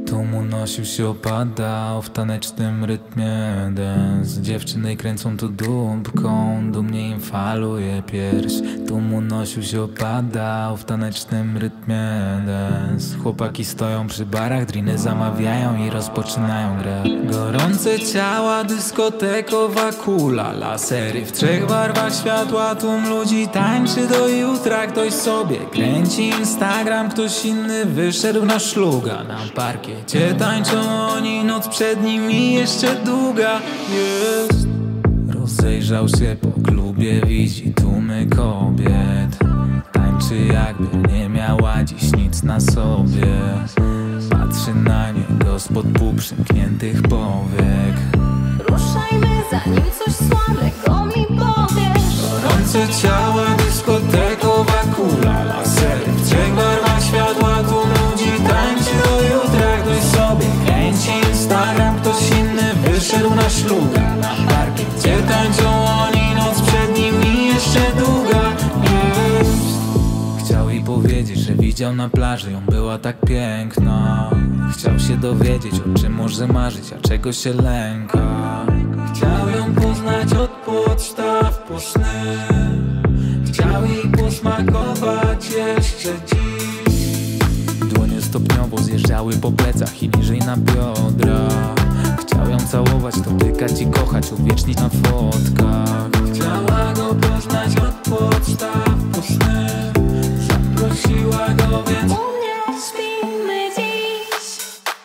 Tłum unosił się, opadał w tanecznym rytmie dance. Dziewczyny kręcą tu dupką, dumnie im faluje pierś. Tłum unosił się, opadał w tanecznym rytmie dance. Chłopaki stoją przy barach, driny zamawiają i rozpoczynają grę. Gorące ciała, dyskotekowa kula, lasery w 3 barwach światła. Tłum ludzi tańczy do jutra, ktoś sobie kręci Instagram, ktoś inny wyszedł na szluga. Na parkiecie tańczą oni, noc przed nimi jeszcze długa jest. Rozejrzał się po klubie, widzi tłumy kobiet. Tańczy jakby nie miała dziś nic na sobie. Patrzy na niego spod półprzymkniętych powiek. Ruszajmy, zanim coś słabego mi powiesz. Gorące ciała, dyskotekowa kula, lasery w 3 barwach światła. Tłum ludzi tańczy do jutra, ktoś sobie kręci Instagram, ktoś inny wyszedł na szluga. Na parkiecie tańczą oni, noc przed nimi jeszcze długa jest. Chciał jej powiedzieć, że widział na plaży ją, była tak piękna. Chciał się dowiedzieć, o czym może marzyć, a czego się lęka. Chciał ją poznać od podstaw po sny. Chciał jej posmakować jeszcze dziś. Dłonie stopniowo zjeżdżały po plecach i niżej na biodra. Chciał ją całować, dotykać i kochać, uwiecznić na fotkach. Chciała go poznać od podstaw po sny. Zaprosiła go, więc U mnie śpimy dziś.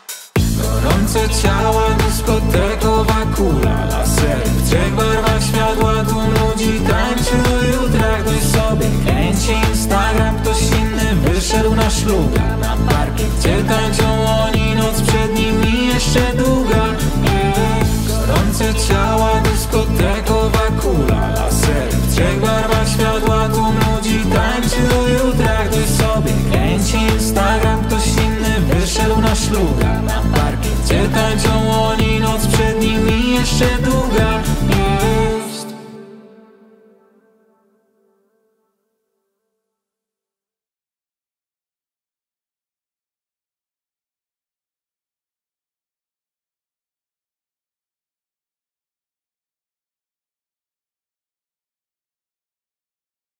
gorące ciała, dyskotekowa kula, lasery w 3 barwach światła. Tłum ludzi tańczy do jutra, ktoś sobie kręci Instagram, ktoś inny wyszedł na szluga. Na parkiecie tańczą oni, noc przed nimi jeszcze długa jest. Gorące ciała, dyskotekowa kula, lasery w 3 barwach światła. Tłum ludzi tańczy do jutra, ktoś sobie kręci Instagram, ktoś inny wyszedł na szluga. Na parkiecie tańczą oni,